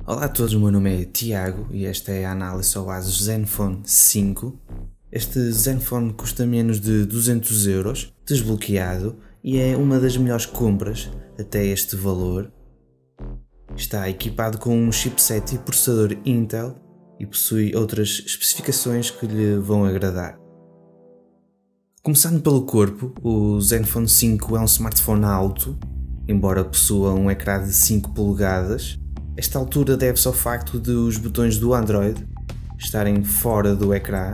Olá a todos, o meu nome é Tiago e esta é a análise ao Asus Zenfone 5. Este Zenfone custa menos de 200€, desbloqueado, e é uma das melhores compras até este valor. Está equipado com um chipset e processador Intel e possui outras especificações que lhe vão agradar. Começando pelo corpo, o Zenfone 5 é um smartphone alto, embora possua um ecrã de 5 polegadas. Esta altura deve-se ao facto de os botões do Android estarem fora do ecrã,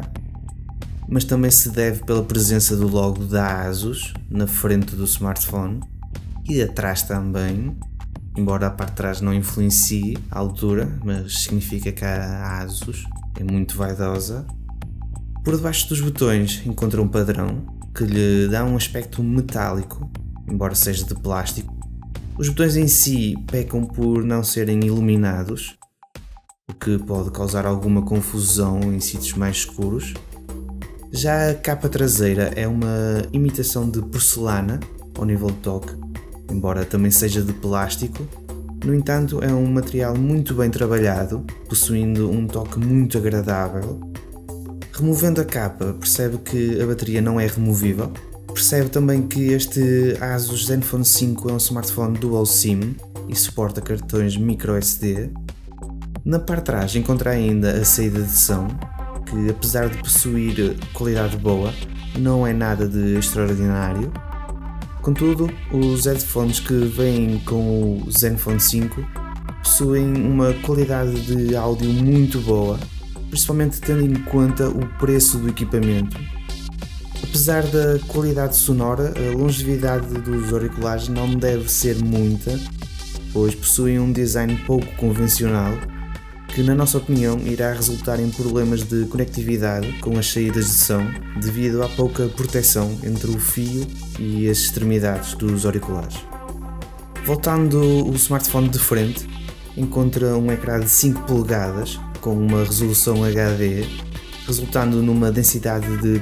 mas também se deve pela presença do logo da Asus na frente do smartphone e atrás também, embora a parte de trás não influencie a altura, mas significa que a Asus é muito vaidosa. Por debaixo dos botões encontra um padrão que lhe dá um aspecto metálico, embora seja de plástico. Os botões em si pecam por não serem iluminados, o que pode causar alguma confusão em sítios mais escuros. Já a capa traseira é uma imitação de porcelana ao nível de toque, embora também seja de plástico. No entanto, é um material muito bem trabalhado, possuindo um toque muito agradável. Removendo a capa, percebe que a bateria não é removível. Percebe também que este Asus Zenfone 5 é um smartphone Dual SIM e suporta cartões microSD. Na parte de trás encontra ainda a saída de som, que apesar de possuir qualidade boa, não é nada de extraordinário. Contudo, os headphones que vêm com o Zenfone 5 possuem uma qualidade de áudio muito boa, principalmente tendo em conta o preço do equipamento. Apesar da qualidade sonora, a longevidade dos auriculares não deve ser muita, pois possuem um design pouco convencional, que na nossa opinião irá resultar em problemas de conectividade com as saídas de som, devido à pouca proteção entre o fio e as extremidades dos auriculares. Voltando o smartphone de frente, encontra um ecrã de 5 polegadas com uma resolução HD, resultando numa densidade de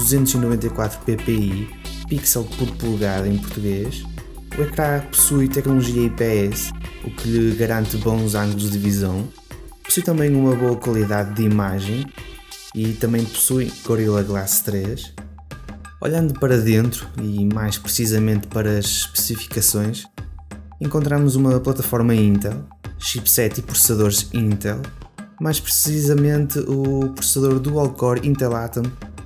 294 ppi, pixel por polegada em português. O ecrã possui tecnologia IPS, o que lhe garante bons ângulos de visão. Possui também uma boa qualidade de imagem e também possui Gorilla Glass 3. Olhando para dentro e mais precisamente para as especificações, encontramos uma plataforma Intel, chipset e processadores Intel, mais precisamente o processador Dual-Core Intel Atom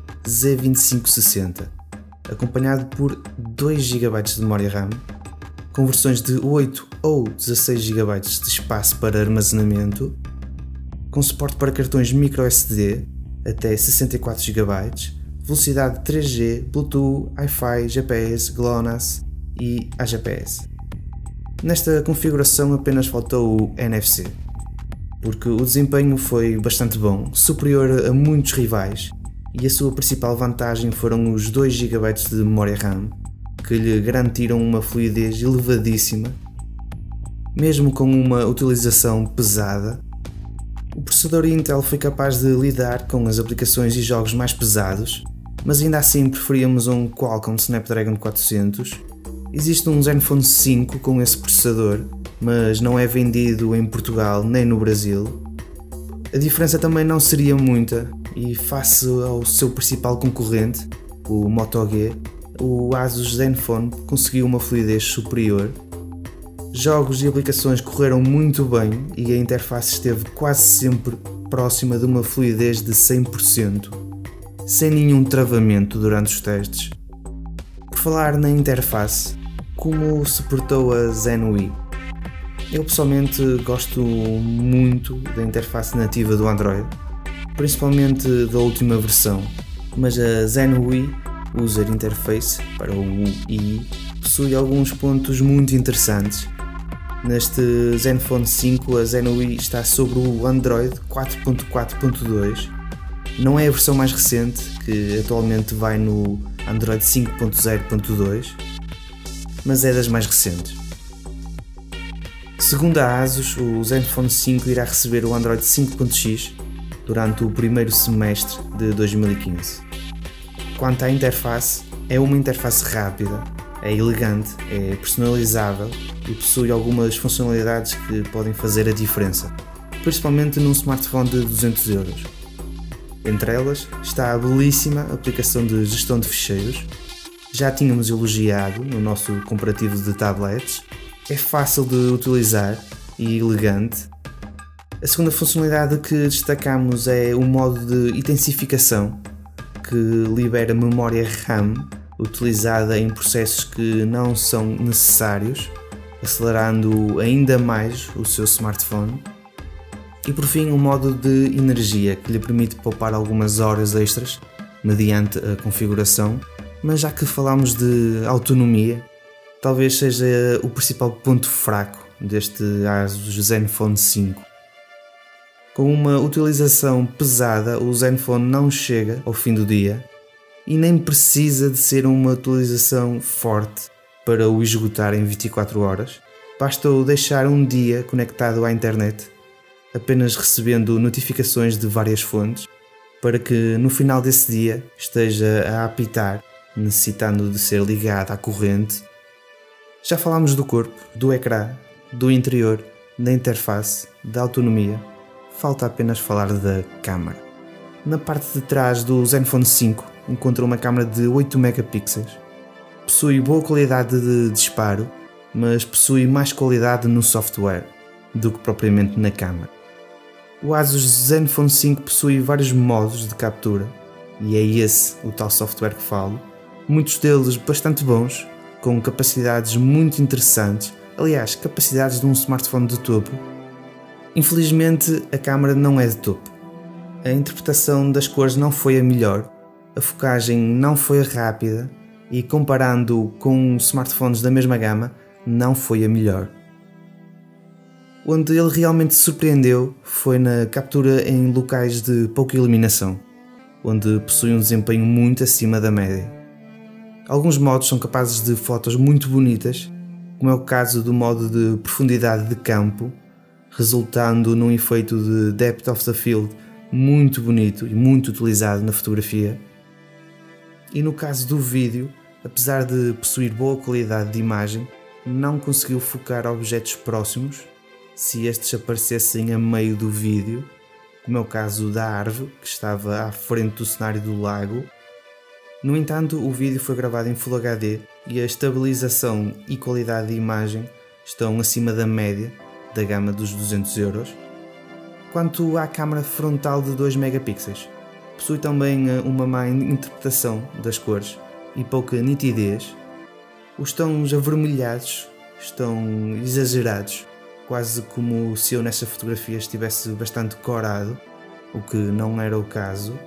Z2560, acompanhado por 2 GB de memória RAM, com versões de 8 ou 16 GB de espaço para armazenamento, com suporte para cartões microSD até 64 GB, velocidade 3G, Bluetooth, Wi-Fi, GPS, GLONASS e AGPS. Nesta configuração apenas faltou o NFC, porque o desempenho foi bastante bom, superior a muitos rivais, e a sua principal vantagem foram os 2 GB de memória RAM, que lhe garantiram uma fluidez elevadíssima. Mesmo com uma utilização pesada, o processador Intel foi capaz de lidar com as aplicações e jogos mais pesados, mas ainda assim preferíamos um Qualcomm Snapdragon 400. Existe um Zenfone 5 com esse processador, mas não é vendido em Portugal nem no Brasil. A diferença também não seria muita, e face ao seu principal concorrente, o Moto G, o Asus Zenfone conseguiu uma fluidez superior. Jogos e aplicações correram muito bem e a interface esteve quase sempre próxima de uma fluidez de 100%, sem nenhum travamento durante os testes. Por falar na interface, como suportou a ZenUI? Eu pessoalmente gosto muito da interface nativa do Android, principalmente da última versão, mas a ZenUI User Interface, para o UI, possui alguns pontos muito interessantes. Neste Zenfone 5 a ZenUI está sobre o Android 4.4.2, não é a versão mais recente, que atualmente vai no Android 5.0.2, mas é das mais recentes. Segundo a Asus, o Zenfone 5 irá receber o Android 5.x durante o primeiro semestre de 2015. Quanto à interface, é uma interface rápida, é elegante, é personalizável e possui algumas funcionalidades que podem fazer a diferença. principalmente num smartphone de 200 euros. Entre elas está a belíssima aplicação de gestão de ficheiros, já tínhamos elogiado no nosso comparativo de tablets, é fácil de utilizar e elegante. A segunda funcionalidade que destacamos é o modo de intensificação, que libera memória RAM utilizada em processos que não são necessários, acelerando ainda mais o seu smartphone. E por fim, o modo de energia, que lhe permite poupar algumas horas extras mediante a configuração, mas já que falamos de autonomia, talvez seja o principal ponto fraco deste Asus Zenfone 5. Com uma utilização pesada, o Zenfone não chega ao fim do dia e nem precisa de ser uma utilização forte para o esgotar em 24 horas. Basta o deixar um dia conectado à internet, apenas recebendo notificações de várias fontes, para que no final desse dia esteja a apitar, necessitando de ser ligado à corrente. Já falámos do corpo, do ecrã, do interior, da interface, da autonomia. Falta apenas falar da câmara. Na parte de trás do Zenfone 5 encontra uma câmara de 8 megapixels. Possui boa qualidade de disparo, mas possui mais qualidade no software do que propriamente na câmara. O Asus Zenfone 5 possui vários modos de captura, e é esse o tal software que falo, muitos deles bastante bons, com capacidades muito interessantes, aliás, capacidades de um smartphone de topo. Infelizmente, a câmera não é de topo. A interpretação das cores não foi a melhor, a focagem não foi rápida e, comparando com smartphones da mesma gama, não foi a melhor. Onde ele realmente surpreendeu foi na captura em locais de pouca iluminação, onde possui um desempenho muito acima da média. Alguns modos são capazes de fotos muito bonitas, como é o caso do modo de profundidade de campo, resultando num efeito de depth of the field muito bonito e muito utilizado na fotografia. E no caso do vídeo, apesar de possuir boa qualidade de imagem, não conseguiu focar objetos próximos, se estes aparecessem a meio do vídeo, como é o caso da árvore que estava à frente do cenário do lago. No entanto, o vídeo foi gravado em Full HD e a estabilização e qualidade de imagem estão acima da média da gama dos 200 euros. Quanto à câmara frontal de 2 megapixels, possui também uma má interpretação das cores e pouca nitidez. Os tons avermelhados estão exagerados, quase como se eu nessa fotografia estivesse bastante corado, o que não era o caso.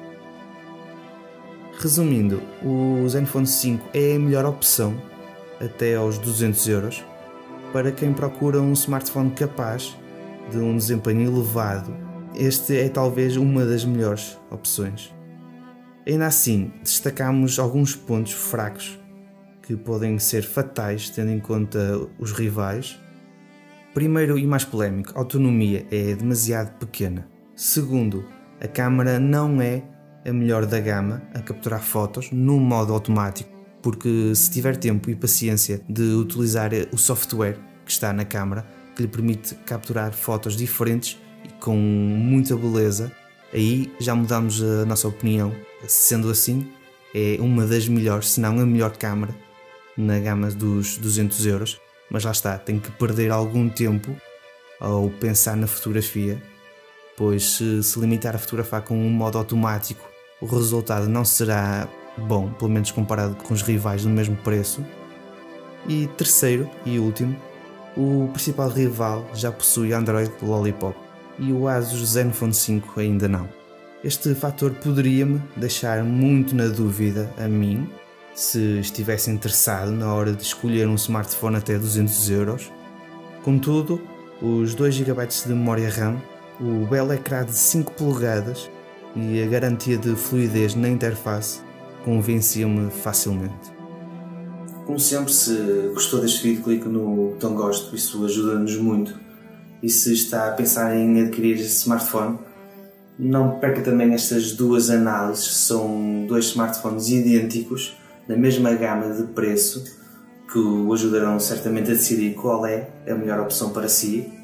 Resumindo, o Zenfone 5 é a melhor opção, até aos 200 euros, para quem procura um smartphone capaz de um desempenho elevado. Este é talvez uma das melhores opções. Ainda assim, destacamos alguns pontos fracos que podem ser fatais tendo em conta os rivais. Primeiro e mais polémico, a autonomia é demasiado pequena. Segundo, a câmara não é a melhor da gama a capturar fotos no modo automático, porque se tiver tempo e paciência de utilizar o software que está na câmara, que lhe permite capturar fotos diferentes e com muita beleza, aí já mudamos a nossa opinião. Sendo assim, é uma das melhores, se não a melhor câmara na gama dos 200 euros, mas lá está, tem que perder algum tempo ao pensar na fotografia, pois se limitar a fotografar com um modo automático, o resultado não será bom, pelo menos comparado com os rivais do mesmo preço. E terceiro e último, o principal rival já possui Android Lollipop e o Asus Zenfone 5 ainda não. Este fator poderia-me deixar muito na dúvida a mim, se estivesse interessado na hora de escolher um smartphone até 200 euros. Contudo, os 2 GB de memória RAM, o belo ecrã de 5 polegadas e a garantia de fluidez na interface convenciam-me facilmente. Como sempre, se gostou deste vídeo, clique no botão gosto, isso ajuda-nos muito. E se está a pensar em adquirir este smartphone, não perca também estas duas análises. São 2 smartphones idênticos, na mesma gama de preço, que o ajudarão certamente a decidir qual é a melhor opção para si.